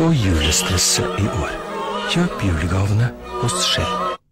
Unngå julestresset i år. Kjøp julegavene hos Shell.